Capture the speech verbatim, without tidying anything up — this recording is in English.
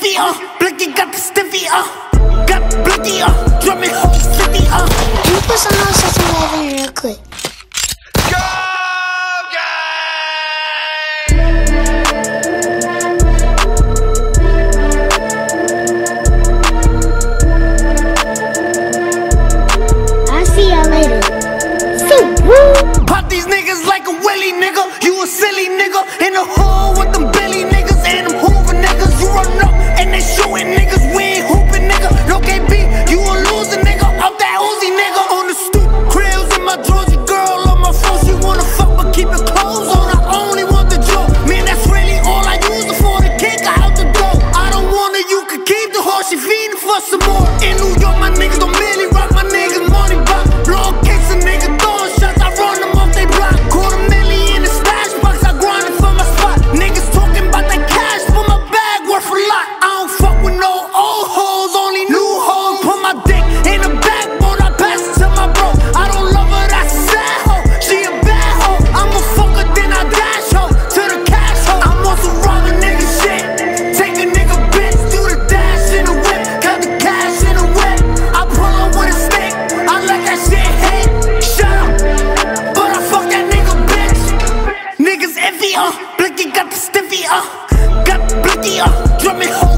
stiffy, uh Blicky got the stiffy, uh Got the blicky, uh Drumming whole city, uh Can you put some on seven eleven real quick? Go I'll see y'all later. So woo! Pop these niggas like a willy nigga. You a silly nigga in the hood with them Billy niggas and them Hoover niggas. You run up and they shooting niggas. We ain't hooping nigga. No K B, you a loser nigga. Out that Uzi nigga. On the stoop, cribs in my drawers. Your girl on my phone. She wanna fuck but keep it clothes on. I only want the joke. Man, that's really all I use it for. The kick out the door. I don't want her, you can keep the horse. She feeding for some more. In New York, my niggas don't merely rock. My niggas money block. Blow kicks a nigga throwing shots. I run them off they block. Quarter million in the stash box. I grinded for my spot. Niggas talking about that cash, but my bag worth a lot. I don't fuck with no old hoes, only new hoes. Put my dick in the backbone. I pass it to my bro. I don't love her, that's a sad hoe. She a bad hoe. I'm a fucker, then I dash hoe to the cash hoe. I'm on some robbing nigga shit. Take a nigga bitch, do the dash in the whip. Got the cash in the whip. I pull up with a stick. I let that shit hit. Shut up, but I fuck that nigga bitch. Niggas iffy, uh Blicky got the stiffy, uh Got the blicky, uh Drumming whole